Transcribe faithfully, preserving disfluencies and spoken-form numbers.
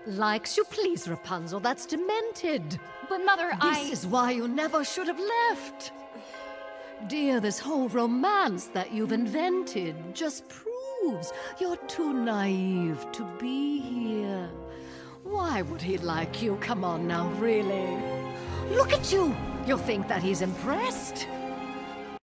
likes you. Please, Rapunzel, that's demented. But Mother, I... This is why you never should have left. Dear, this whole romance that you've invented just proves you're too naive to be here. Why would he like you? Come on now, really. Look at you! You'll think that he's impressed.